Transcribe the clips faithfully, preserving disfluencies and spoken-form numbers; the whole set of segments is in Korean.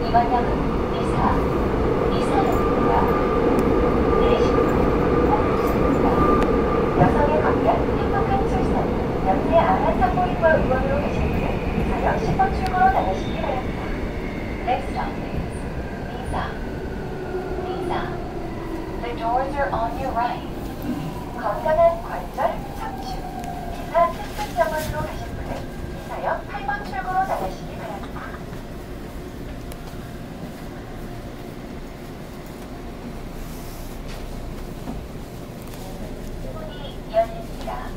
이번역은 이사, 이사역입니다. 내리시는 어렵습니다. 여성의 건강, 행복한 출산, 연세 아한 산부인과 의원으로 계신 분은 이사역 십 번 출구로 나가시기 바랍니다. Next stop is Visa. Visa. The doors are on your right. 건강한 관절, 척추, 기타 특급 병원으로 가실 분은 이사역 팔 번 출구로 나가시기 바랍니다. 문이 열립니다.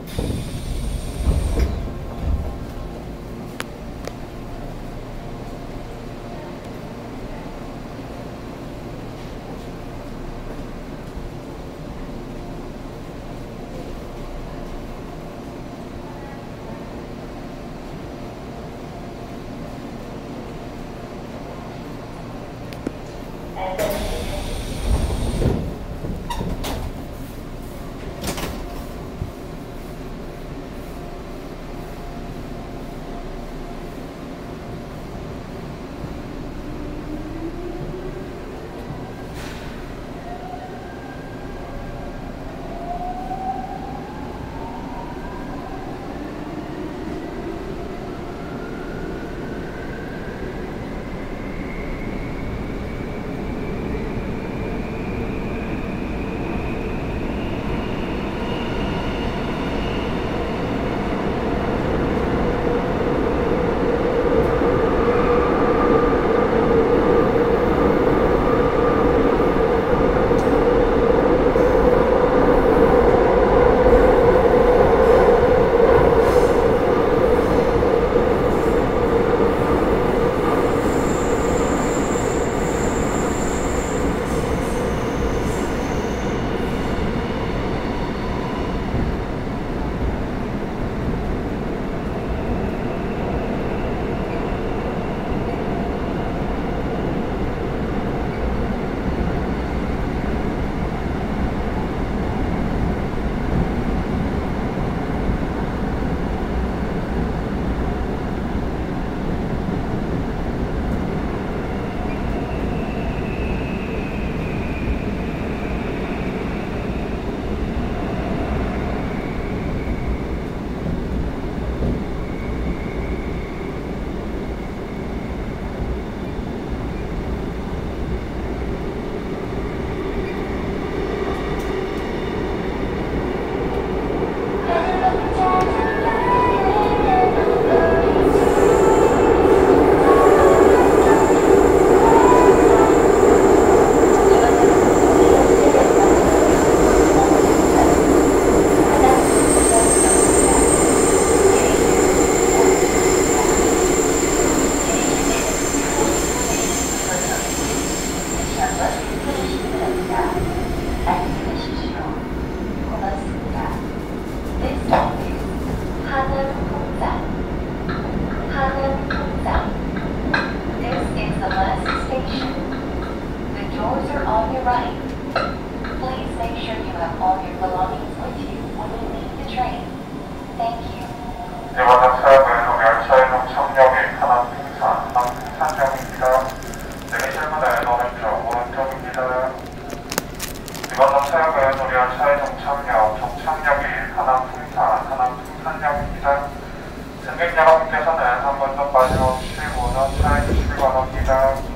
이번 역사역은 열차이동 청역이 하남 풍산, 하남 풍산역입니다. 내리실 문은 오른쪽, 오른쪽입니다. 이번 역사역은 우리 열차이동 청역, 종착역이 하남 풍산, 하남 풍산역입니다. 승객 여러분께서는 한 번 더 빠짐없이 모든 차에 주시기 바랍니다.